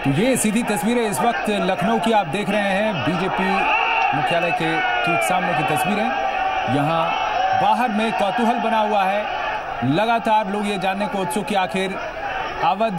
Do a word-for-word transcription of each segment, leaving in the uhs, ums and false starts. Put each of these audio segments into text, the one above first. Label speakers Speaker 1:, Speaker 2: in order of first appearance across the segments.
Speaker 1: तो ये सीधी तस्वीरें इस वक्त लखनऊ की आप देख रहे हैं, बीजेपी मुख्यालय के ठीक सामने की तस्वीरें। यहाँ बाहर में कौतूहल बना हुआ है, लगातार लोग ये जानने को उत्सुक कि आखिर अवध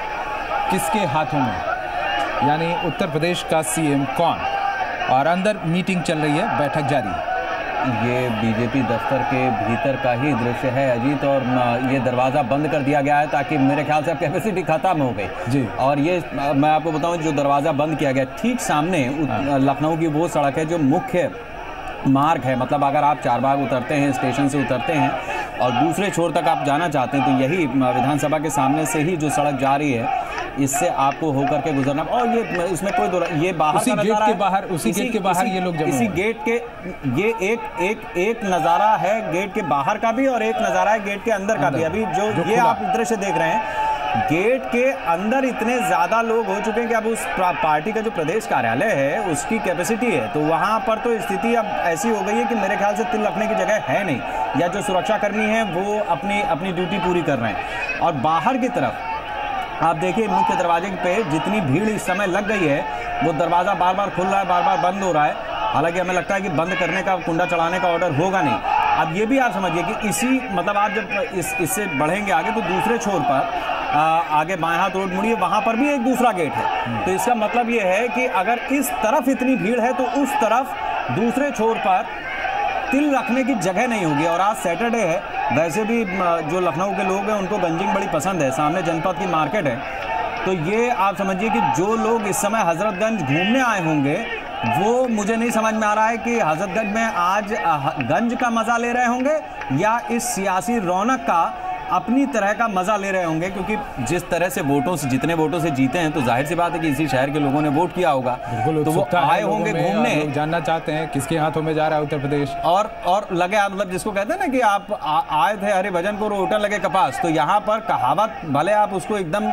Speaker 1: किसके हाथों में, यानी उत्तर प्रदेश का सीएम कौन। और अंदर मीटिंग चल रही है, बैठक जारी है।
Speaker 2: ये बीजेपी दफ्तर के भीतर का ही दृश्य है अजीत, और ये दरवाज़ा बंद कर दिया गया है ताकि मेरे ख्याल से अब कैपेसिटी खत्म हो गई जी। और ये मैं आपको बताऊं, जो दरवाज़ा बंद किया गया ठीक सामने लखनऊ की वो सड़क है जो मुख्य मार्ग है। मतलब अगर आप चारबाग उतरते हैं, स्टेशन से उतरते हैं और दूसरे छोर तक आप जाना चाहते हैं तो यही विधानसभा के सामने से ही जो सड़क जा रही है, इससे आपको होकर के गुजरना। और ये इसमें कोई दो, ये बाहर
Speaker 1: उसी
Speaker 2: का
Speaker 1: गेट
Speaker 2: नजारा
Speaker 1: के
Speaker 2: है,
Speaker 1: बाहर उसी गेट के बाहर ये लोग जमा
Speaker 2: इसी गेट के ये एक एक एक नज़ारा है गेट के बाहर का भी, और एक नज़ारा है गेट के अंदर का भी। अभी जो, जो ये आप दृश्य देख रहे हैं, गेट के अंदर इतने ज़्यादा लोग हो चुके हैं कि अब उस पार्टी का जो प्रदेश कार्यालय है उसकी कैपेसिटी है, तो वहाँ पर तो स्थिति अब ऐसी हो गई है कि मेरे ख्याल से तिल रखने की जगह है नहीं, या जो सुरक्षाकर्मी हैं वो अपनी अपनी ड्यूटी पूरी कर रहे हैं। और बाहर की तरफ आप देखिए, मुख्य दरवाजे पे जितनी भीड़ इस समय लग गई है, वो दरवाज़ा बार बार खुल रहा है, बार बार बंद हो रहा है। हालांकि हमें लगता है कि बंद करने का, कुंडा चढ़ाने का ऑर्डर होगा नहीं। अब ये भी आप समझिए कि इसी मतलब आप जब इस इससे बढ़ेंगे आगे तो दूसरे छोर पर आ, आगे बाएं हाथ रोड मुड़िए, वहाँ पर भी एक दूसरा गेट है। तो इसका मतलब ये है कि अगर इस तरफ इतनी भीड़ है तो उस तरफ दूसरे छोर पर तिल रखने की जगह नहीं होगी। और आज सैटरडे है, वैसे भी जो लखनऊ के लोग हैं उनको गंजिंग बड़ी पसंद है, सामने जनपद की मार्केट है। तो ये आप समझिए कि जो लोग इस समय हजरतगंज घूमने आए होंगे, वो मुझे नहीं समझ में आ रहा है कि हजरतगंज में आज गंज का मज़ा ले रहे होंगे या इस सियासी रौनक का अपनी तरह का मजा ले रहे होंगे, क्योंकि जिस तरह से वोटों से, जितने वोटों से जीते हैं, तो जाहिर सी बात है कि इसी शहर के लोगों ने वोट किया होगा, तो वो आए होंगे घूमने,
Speaker 1: जानना चाहते हैं किसके हाथों में जा रहा है उत्तर प्रदेश।
Speaker 2: और और लगे, मतलब जिसको कहते हैं ना कि आप आ, आए थे हरे भजन को रोटन लगे कपास, तो यहाँ पर कहावत भले आप उसको एकदम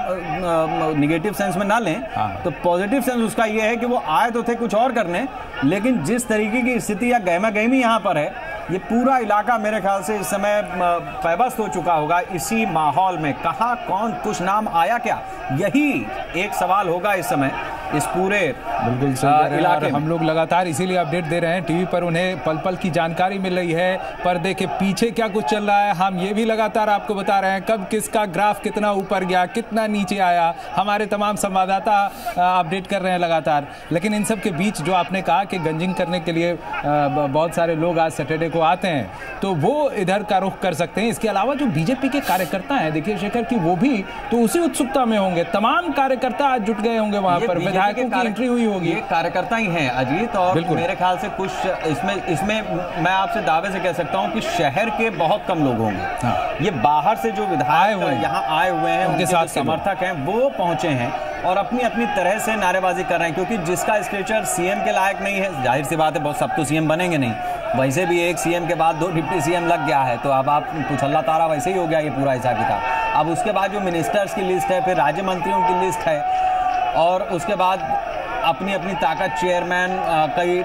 Speaker 2: निगेटिव सेंस में ना लें, तो पॉजिटिव सेंस उसका ये है कि वो आए तो थे कुछ और करने, लेकिन जिस तरीके की स्थिति या गहमा गहमी यहाँ पर है, ये पूरा इलाका मेरे ख्याल से इस समय पैबस्त हो चुका होगा। इसी माहौल में कहाँ कौन कुछ नाम आया क्या, यही एक सवाल होगा इस समय इस पूरे
Speaker 1: बिल्कुल सही इलाके। हम लोग लगातार इसीलिए अपडेट दे रहे हैं, टीवी पर उन्हें पल पल की जानकारी मिल रही है, पर्दे के पीछे क्या कुछ चल रहा है हम ये भी लगातार आपको बता रहे हैं, कब किसका ग्राफ कितना ऊपर गया, कितना नीचे आया, हमारे तमाम संवाददाता अपडेट कर रहे हैं लगातार। लेकिन इन सब के बीच जो आपने कहा कि गंजिंग करने के लिए बहुत सारे लोग आज सैटरडे को आते हैं, तो वो इधर का रुख कर सकते हैं। इसके अलावा जो बीजेपी के कार्यकर्ता हैं, देखिए शेखर की वो भी तो उसी उत्सुकता में होंगे, तमाम कार्यकर्ता आज जुट गए होंगे वहां पर, विधायकों की एंट्री हुई होगी।
Speaker 2: ये कार्यकर्ता ही हैं अजीत, और मेरे ख्याल से कुछ इसमें इसमें मैं आपसे दावे से कह सकता हूं कि शहर के बहुत कम लोग होंगे। हाँ। ये बाहर से जो विधायक यहाँ आए हुए हैं, उनके साथ समर्थक हैं, वो पहुंचे हैं और अपनी अपनी तरह से नारेबाजी कर रहे हैं, क्योंकि जिसका स्टेचर सीएम के लायक नहीं है, जाहिर सी बात है बहुत सब तो सीएम बनेंगे नहीं, वैसे भी एक सीएम के बाद दो डिप्टी सीएम लग गया है, तो अब आप कुछ अल्लाह तारा वैसे ही हो गया ये पूरा हिसाब किताब। अब उसके बाद जो मिनिस्टर्स की लिस्ट है, फिर राज्य मंत्रियों की लिस्ट है, और उसके बाद अपनी अपनी ताकत चेयरमैन कई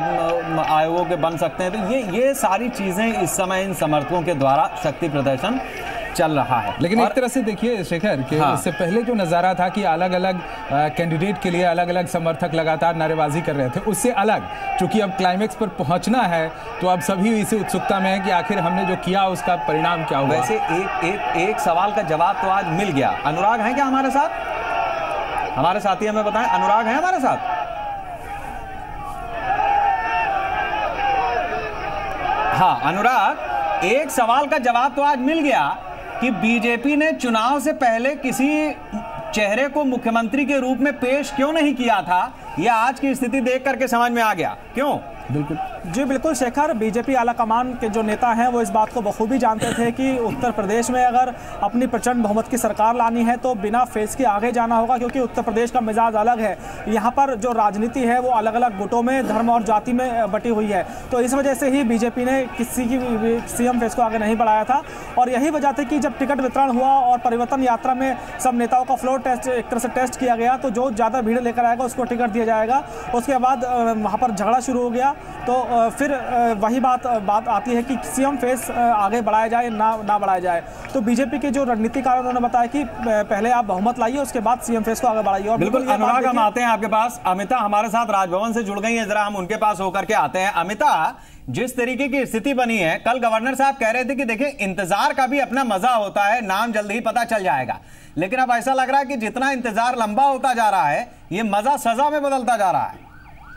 Speaker 2: आयोगों के बन सकते हैं। तो ये ये सारी चीज़ें इस समय इन समर्थकों के द्वारा शक्ति प्रदर्शन चल रहा है।
Speaker 1: लेकिन एक तरह से देखिए शेखर कि हाँ। इससे पहले जो नज़ारा था कि अलग अलग कैंडिडेट के लिए अलग अलग समर्थक लगातार नारेबाजी कर रहे थे, उससे अलग चूंकि अब क्लाइमेक्स पर पहुंचना है, तो अब सभी इसी उत्सुकता में है कि आखिर हमने जो किया उसका परिणाम क्या हुआ।
Speaker 2: वैसे एक एक एक सवाल का जवाब तो आज मिल गया। अनुराग हैं क्या हमारे साथ? हमारे साथी हमें बताएं, अनुराग हैं हमारे साथ? हाँ अनुराग, एक सवाल का जवाब तो आज मिल गया कि बीजेपी ने चुनाव से पहले किसी चेहरे को मुख्यमंत्री के रूप में पेश क्यों नहीं किया था, यह आज की स्थिति देख करके समझ में आ गया। क्यों?
Speaker 3: बिल्कुल जी बिल्कुल शेखर, बीजेपी आला कमान के जो नेता हैं वो इस बात को बखूबी जानते थे कि उत्तर प्रदेश में अगर अपनी प्रचंड बहुमत की सरकार लानी है तो बिना फेस के आगे जाना होगा, क्योंकि उत्तर प्रदेश का मिजाज अलग है। यहाँ पर जो राजनीति है वो अलग अलग गुटों में, धर्म और जाति में बटी हुई है, तो इस वजह से ही बीजेपी ने किसी की सीएम फेस को आगे नहीं बढ़ाया था। और यही वजह थी कि जब टिकट वितरण हुआ और परिवर्तन यात्रा में सब नेताओं का फ्लोर टेस्ट एक तरह से टेस्ट किया गया, तो जो ज़्यादा भीड़ लेकर आएगा उसको टिकट दिया जाएगा। उसके बाद वहाँ पर झगड़ा शुरू हो गया, तो फिर वही बात बात आती है कि सीएम फेस आगे बढ़ाया जाए ना ना बढ़ाया जाए। तो बीजेपी के जो रणनीतिकार उन्होंने बताया कि पहले आप बहुमत लाइए, उसके बाद सीएम फेस को आगे बढ़ाइए। और
Speaker 2: बिल्कुल अनुराग, हम आते हैं आपके पास। अमिता हमारे साथ राजभवन से जुड़ गई है, जरा हम उनके पास होकर के आते हैं। अमिता, जिस तरीके की स्थिति बनी है, कल गवर्नर साहब कह रहे थे कि देखिए इंतजार का भी अपना मजा होता है, नाम जल्द ही पता चल जाएगा, लेकिन अब ऐसा लग रहा है कि जितना इंतजार लंबा होता जा रहा है, ये मजा सजा में बदलता जा रहा है।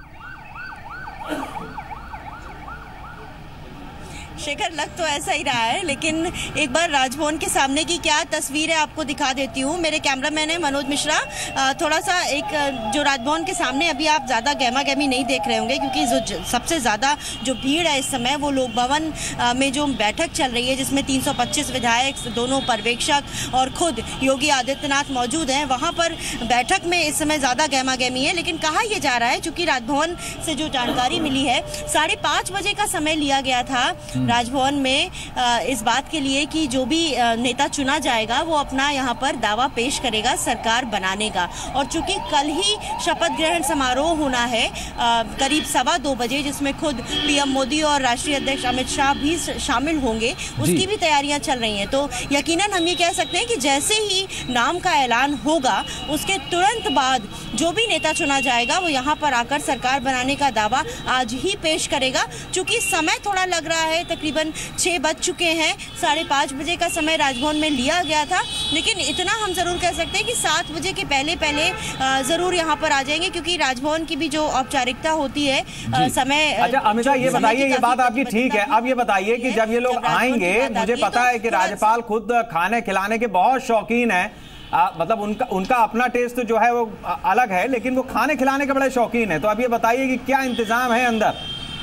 Speaker 4: शेखर, लग तो ऐसा ही रहा है, लेकिन एक बार राजभवन के सामने की क्या तस्वीर है आपको दिखा देती हूँ। मेरे कैमरामैन है मनोज मिश्रा, थोड़ा सा एक जो राजभवन के सामने अभी आप ज़्यादा गहमा गहमी नहीं देख रहे होंगे, क्योंकि जो सबसे ज़्यादा जो भीड़ है इस समय वो लोक भवन में जो बैठक चल रही है, जिसमें तीन सौ पच्चीस विधायक, दोनों पर्यवेक्षक और खुद योगी आदित्यनाथ मौजूद हैं, वहाँ पर बैठक में इस समय ज़्यादा गहमा गहमी है। लेकिन कहा यह जा रहा है, चूँकि राजभवन से जो जानकारी मिली है, साढ़े पाँच बजे का समय लिया गया था राजभवन में इस बात के लिए कि जो भी नेता चुना जाएगा वो अपना यहाँ पर दावा पेश करेगा सरकार बनाने का। और चूंकि कल ही शपथ ग्रहण समारोह होना है करीब सवा दो बजे, जिसमें खुद पीएम मोदी और राष्ट्रीय अध्यक्ष अमित शाह भी शामिल होंगे, उसकी भी तैयारियां चल रही हैं। तो यकीनन हम ये कह सकते हैं कि जैसे ही नाम का ऐलान होगा, उसके तुरंत बाद जो भी नेता चुना जाएगा वो यहाँ पर आकर सरकार बनाने का दावा आज ही पेश करेगा। चूंकि समय थोड़ा लग रहा है, तकरीबन छः बज चुके हैं, साढ़े पाँच बजे का समय राजभवन में लिया गया था, लेकिन इतना हम ज़रूर कह सकते हैं कि सात बजे के पहले पहले ज़रूर यहाँ पर आ जाएंगे, क्योंकि राजभवन की भी जो औपचारिकता होती है समय। अच्छा
Speaker 2: अमिता, ये बताइए, ये बात आपकी ठीक है, अब ये बताइए कि जब ये लोग आएंगे, मुझे पता है कि राज्यपाल खुद खाने खिलाने के बहुत शौकीन है, आ, मतलब उनका उनका अपना टेस्ट जो है वो अलग है, लेकिन वो खाने खिलाने के बड़े शौकीन है। तो अब ये बताइए कि क्या इंतजाम है अंदर?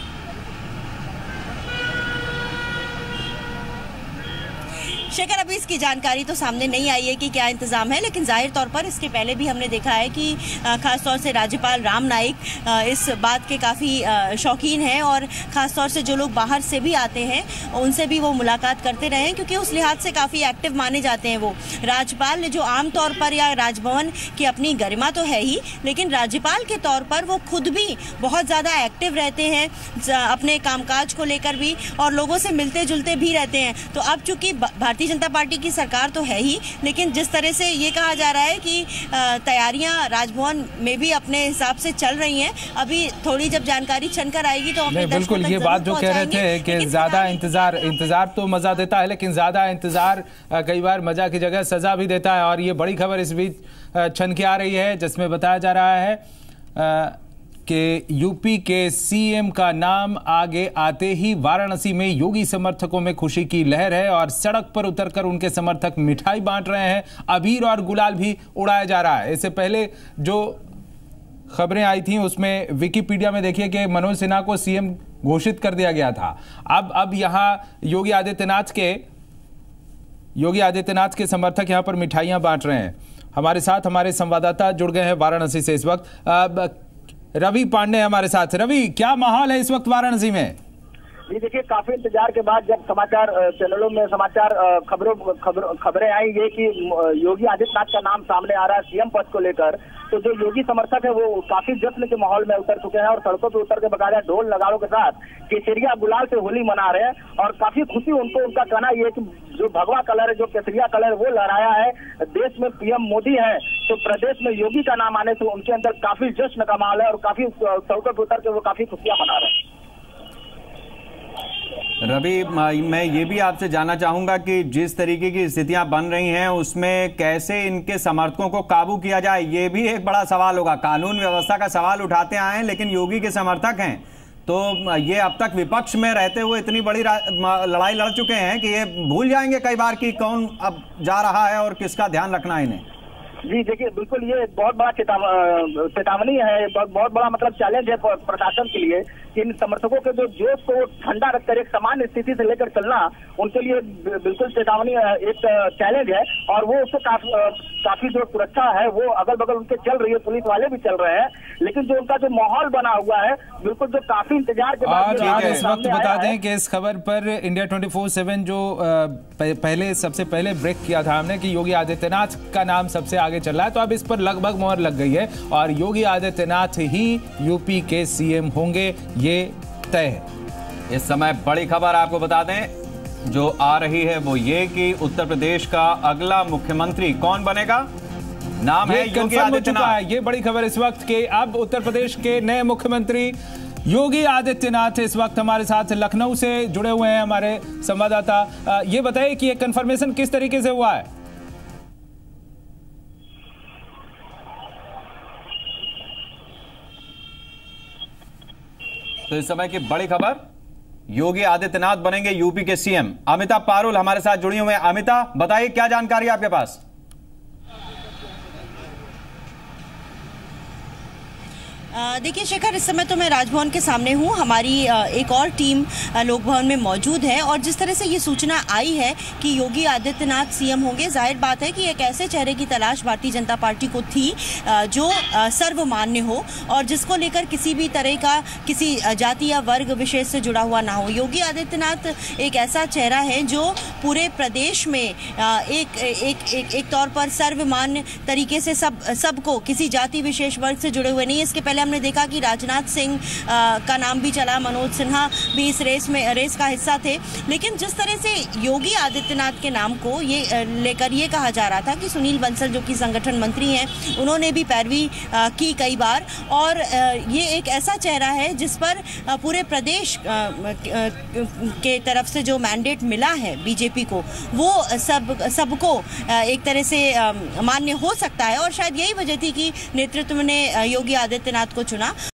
Speaker 4: शेखर, अभी इसकी जानकारी तो सामने नहीं आई है कि क्या इंतजाम है, लेकिन जाहिर तौर पर इसके पहले भी हमने देखा है कि खासतौर से राज्यपाल राम नाईक इस बात के काफ़ी शौकीन हैं, और ख़ासतौर से जो लोग बाहर से भी आते हैं उनसे भी वो मुलाकात करते रहे हैं, क्योंकि उस लिहाज से काफ़ी एक्टिव माने जाते हैं वो। राज्यपाल ने जो आम तौर पर, या राजभवन की अपनी गरिमा तो है ही, लेकिन राज्यपाल के तौर पर वो खुद भी बहुत ज़्यादा एक्टिव रहते हैं अपने कामकाज को लेकर भी, और लोगों से मिलते जुलते भी रहते हैं। तो अब चूँकि भारतीय जनता पार्टी की सरकार तो है ही, लेकिन जिस तरह से ये कहा जा रहा है कि तैयारियां राजभवन में भी अपने हिसाब से चल रही हैं, अभी थोड़ी जब जानकारी छनकर आएगी तो
Speaker 1: अपने बिल्कुल ये बात जो कह रहे थे कि ज्यादा इंतजार इंतजार तो मजा देता है, लेकिन ज्यादा इंतजार कई बार मजा की जगह सजा भी देता है। और ये बड़ी खबर इस बीच छन के आ रही है, जिसमें बताया जा रहा है आ, कि यूपी के सीएम का नाम आगे आते ही वाराणसी में योगी समर्थकों में खुशी की लहर है, और सड़क पर उतरकर उनके समर्थक मिठाई बांट रहे हैं, अबीर और गुलाल भी उड़ाया जा रहा है। इससे पहले जो खबरें आई थी उसमें विकिपीडिया में देखिए कि मनोज सिन्हा को सीएम घोषित कर दिया गया था। अब अब यहां योगी आदित्यनाथ के योगी आदित्यनाथ के समर्थक यहां पर मिठाइयां बांट रहे हैं। हमारे साथ हमारे संवाददाता जुड़ गए हैं वाराणसी से इस वक्त। रवि पांडे हमारे साथ। रवि, क्या माहौल है इस वक्त वाराणसी में?
Speaker 5: जी देखिए, काफी इंतजार के बाद जब समाचार चैनलों में समाचार खबरों खबर खबरें आई ये कि योगी आदित्यनाथ का नाम सामने आ रहा है सीएम पद को लेकर, तो जो योगी समर्थक है वो काफी जश्न के माहौल में उतर चुके हैं, और सड़कों पर उतर के बकायदा ढोल नगाड़ों के साथ केसरिया गुलाल से होली मना रहे हैं, और काफी खुशी उनको, उनका कहना ये कि जो भगवा कलर है, जो केसरिया कलर वो लहराया है, देश में पीएम मोदी है तो प्रदेश में योगी का नाम आने से उनके अंदर काफी जश्न का माहौल है, और काफी सड़कों पर उतर के वो काफी खुशियां मना रहे हैं।
Speaker 2: रवि, मैं ये भी आपसे जानना चाहूंगा कि जिस तरीके की स्थितियां बन रही हैं उसमें कैसे इनके समर्थकों को काबू किया जाए, ये भी एक बड़ा सवाल होगा। कानून व्यवस्था का सवाल उठाते आए हैं, लेकिन योगी के समर्थक हैं, तो ये अब तक विपक्ष में रहते हुए इतनी बड़ी लड़ाई लड़ चुके हैं कि ये भूल जाएंगे कई बार कि कौन अब जा रहा है और किसका ध्यान रखना है इन्हें।
Speaker 5: जी देखिए, बिल्कुल ये बहुत बड़ा चेतावनी है, बहुत बड़ा मतलब चैलेंज है प्रशासन के लिए कि इन समर्थकों के जो जोश को ठंडा रखकर एक सामान्य स्थिति से लेकर चलना उनके लिए बिल्कुल चेतावनी एक चैलेंज है, और वो उससे काफी काफी जो सुरक्षा है वो अगल बगल उनके चल रही है, पुलिस वाले भी चल रहे हैं, लेकिन जो उनका जो माहौल बना हुआ है बिल्कुल जो काफी इंतजार के बाद
Speaker 1: इस वक्त बता दें कि इस खबर पर इंडिया ट्वेंटी फोर सेवन जो पहले सबसे पहले ब्रेक किया था हमने कि योगी आदित्यनाथ का नाम सबसे आगे चल रहा है, तो अब इस पर लगभग मोहर लग गई है और योगी आदित्यनाथ ही यूपी के सीएम होंगे, ये तय है।
Speaker 2: इस समय बड़ी खबर आपको बता दें जो आ रही है वो ये कि उत्तर प्रदेश का अगला मुख्यमंत्री कौन बनेगा, नाम है योगी आदित्यनाथ।
Speaker 1: ये बड़ी खबर इस वक्त के अब उत्तर प्रदेश के नए मुख्यमंत्री योगी आदित्यनाथ इस वक्त हमारे साथ लखनऊ से जुड़े हुए हैं हमारे संवाददाता। ये बताइए कि ये कंफर्मेशन किस तरीके से हुआ है।
Speaker 2: तो इस समय की बड़ी खबर, योगी आदित्यनाथ बनेंगे यूपी के सीएम। अमिता पारुल हमारे साथ जुड़ी हुए हैं। अमिता, बताइए क्या जानकारी है आपके पास।
Speaker 4: देखिए शेखर, इस समय तो मैं राजभवन के सामने हूँ। हमारी एक और टीम लोक भवन में मौजूद है और जिस तरह से ये सूचना आई है कि योगी आदित्यनाथ सीएम होंगे, जाहिर बात है कि एक ऐसे चेहरे की तलाश भारतीय जनता पार्टी को थी जो सर्वमान्य हो और जिसको लेकर किसी भी तरह का किसी जाति या वर्ग विशेष से जुड़ा हुआ ना हो। योगी आदित्यनाथ एक ऐसा चेहरा है जो पूरे प्रदेश में एक एक एक, एक तौर पर सर्वमान्य तरीके से सब सबको किसी जाति विशेष वर्ग से जुड़े हुए नहीं है। इसके पहले हमने देखा कि राजनाथ सिंह का नाम भी चला, मनोज सिन्हा भी इस रेस में रेस का हिस्सा थे। लेकिन जिस तरह से योगी आदित्यनाथ के नाम को ये लेकर ये कहा जा रहा था कि सुनील बंसल जो कि संगठन मंत्री हैं, उन्होंने भी पैरवी की कई बार और ये एक ऐसा चेहरा है जिस पर पूरे प्रदेश के तरफ से जो मैंडेट मिला है बीजेपी को, वो सब सबको एक तरह से मान्य हो सकता है और शायद यही वजह थी कि नेतृत्व ने योगी आदित्यनाथ को चुना।